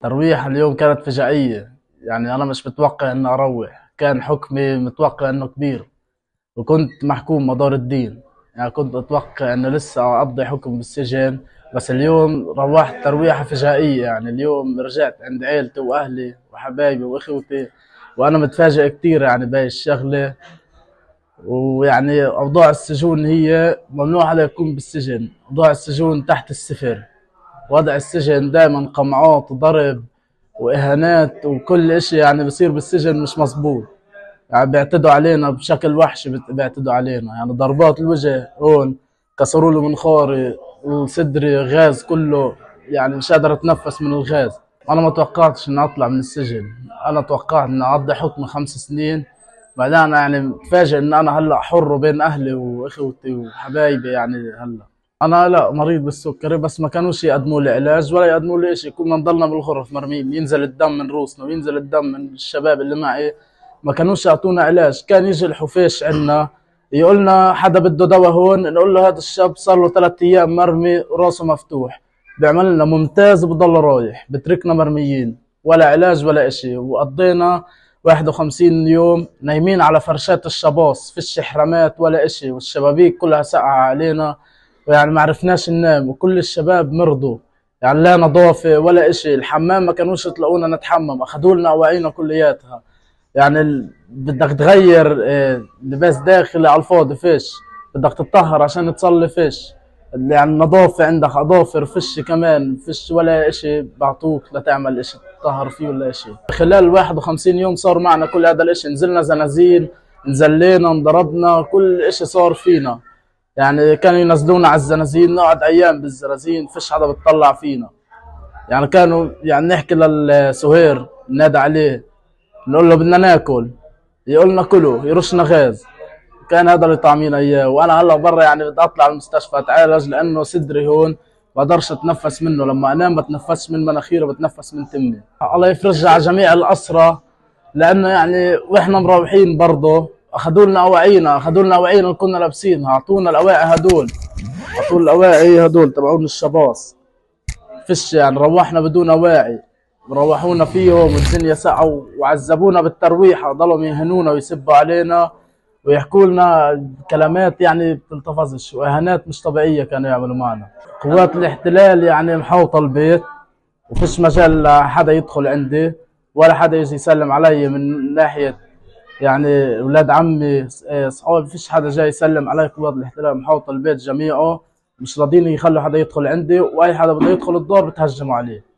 ترويح اليوم كانت فجائية. يعني أنا مش متوقع إني أروح، كان حكمي متوقع إنه كبير، وكنت محكوم مدار الدين. يعني كنت أتوقع إنه لسه أقضي حكم بالسجن، بس اليوم روحت ترويحة فجائية. يعني اليوم رجعت عند عيلتي وأهلي وحبايبي وإخوتي، وأنا متفاجئ كتير يعني بهاي الشغلة. ويعني أوضاع السجون هي ممنوع عليه يكون بالسجن، أوضاع السجون تحت الصفر. وضع السجن دائما قمعات وضرب واهانات وكل اشي يعني بصير بالسجن مش مزبوط. يعني بيعتدوا علينا بشكل وحشي، بيعتدوا علينا يعني ضربات الوجه هون، كسروا له منخاري وصدري غاز كله، يعني مش قادر اتنفس من الغاز. انا ما توقعتش اني اطلع من السجن، انا توقعت اني اقضي حكم 5 سنين. بعدين أنا يعني متفاجئ ان انا هلا حر بين اهلي واخوتي وحبايبي يعني هلا. انا لا مريض بالسكري، بس ما كانوش يقدموا لي علاج ولا يقدموا لي شيء. كنا نضلنا بالغرف مرميين، ينزل الدم من روسنا وينزل الدم من الشباب اللي معي. ما كانوش يعطونا علاج. كان يجي الحفيش عنا يقولنا حدا بده دواء هون، نقول له هذا الشاب صار له 3 ايام مرمي وراسه مفتوح، بيعمل لنا ممتاز وبضل رايح، بتركنا مرميين ولا علاج ولا اشي. وقضينا 51 يوم نايمين على فرشات الشباص، فيش حرامات ولا اشي، والشبابيك كلها ساقعة علينا. ويعني ما عرفناش ننام، وكل الشباب مرضوا. يعني لا نظافة ولا اشي، الحمام ما كانوش يطلقونا نتحمم، اخذوا لنا اواعينا كلياتها. يعني بدك تغير لباس داخلي على الفاضي فيش، بدك تطهر عشان تصلي فيش. يعني النظافة عندك اظافر فيش، كمان فيش ولا اشي بعطوك لتعمل اشي تطهر فيه ولا اشي. خلال 51 يوم صار معنا كل هذا الاشي، نزلنا زنازين، نزلينا انضربنا، كل اشي صار فينا. يعني كانوا ينزلونا على الزنازين، نقعد ايام بالزنازين فيش حدا بتطلع فينا. يعني كانوا يعني نحكي للسهير نادى عليه نقول له بدنا ناكل، يقول لنا كلوا، يرشنا غاز. كان هذا اللي طعمينا اياه. وانا هلا برا يعني بدي اطلع المستشفى اتعالج، لانه صدري هون ما بقدرش اتنفس منه، لما انام بتنفسش من مناخيري، بتنفس من تمي. الله يفرجها على جميع الاسرى، لانه يعني واحنا مروحين برضه اخذوا لنا اواعينا، اخذوا لنا اواعينا اللي كنا لابسينها، اعطونا الاواعي هدول، اعطونا الاواعي هدول تبعون الشباص. فيش يعني روحنا بدون اواعي، روحونا فيهم والدنيا ساعة، وعذبونا بالترويحة، ضلوا يهنونا ويسبوا علينا ويحكوا لنا كلمات يعني بتلتفظش، واهانات مش طبيعية كانوا يعملوا معنا. قوات الاحتلال يعني محوطة البيت، وفيش مجال لحدا يدخل عندي ولا حدا يجي يسلم علي من ناحية يعني اولاد عمي صحابي. فيش حدا جاي يسلم علي. قوات الاحتلال محوطة البيت جميعه، مش راضيين يخلوا حدا يدخل عندي، واي حدا بده يدخل الدار بتهجموا عليه.